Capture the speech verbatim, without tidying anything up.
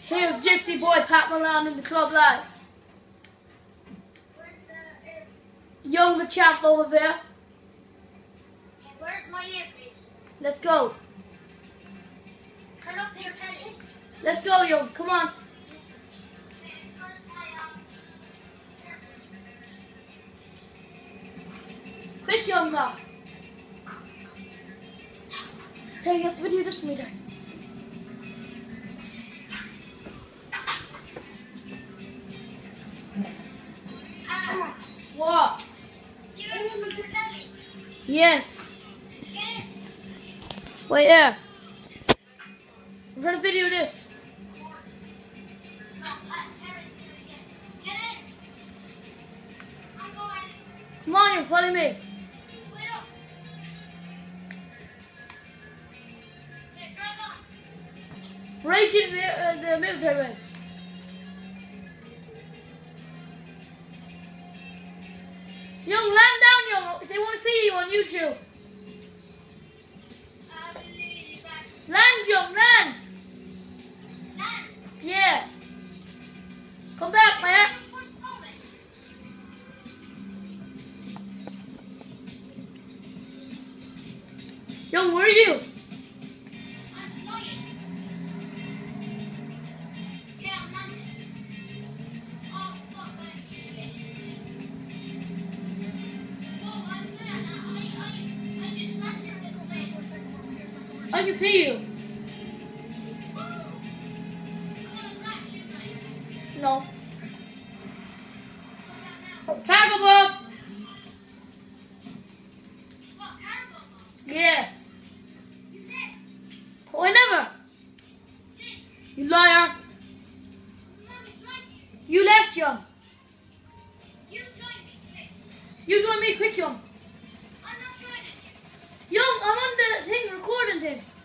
Here's Gypsy Boy patting around in the club light. Young the champ over there. Where's my earpiece? Let's go. Turn up there, Penny. Let's go, Young. Come on. Quick, Young, now. Hey, you have to video this for me, Dad. What? You remember your belly? Yes. Get it? Wait, yeah. I'm trying to video this. No, let Terry do it again. Get it? I'm going. Come on, you're following me. Wait up. Okay, drive on. Race in the, uh, the military base. Young, land down, Young. They want to see you on YouTube. I believe I Land, Young, land. can. Yeah. Come back, man. Young, where are you? I'm flying. Yeah, I'm landing. Oh, fuck, I'm shit. Whoa, I'm good at that. I, I, I just last year was away for a second. Here's something. I can see you. I'm gonna crash, shouldn't I? No. What's that now? Cargo boat. What, cargo? Yeah. You did? Oh, I never. Did? You liar. You let me fly You you. left, Young. You joined me, quick. You join me quick, Young. I'm not joining you. Young, I'm on the thing, recording thing.